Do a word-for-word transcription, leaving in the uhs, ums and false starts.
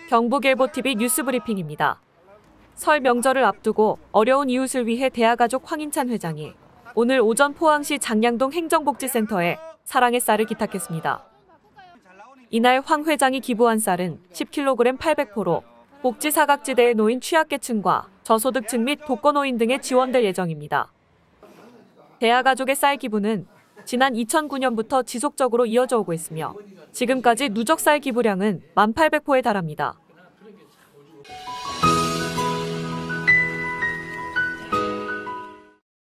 경북일보티비 뉴스브리핑입니다. 설 명절을 앞두고 어려운 이웃을 위해 대하가족 황인찬 회장이 오늘 오전 포항시 장량동 행정복지센터에 사랑의 쌀을 기탁했습니다. 이날 황 회장이 기부한 쌀은 십 킬로그램 팔백 포로 복지 사각지대에 놓인 취약계층과 저소득층 및 독거노인 등에 지원될 예정입니다. 대하가족의 쌀 기부는 지난 이천구 년부터 지속적으로 이어져 오고 있으며 지금까지 누적 쌀 기부량은 만 팔백 포에 달합니다.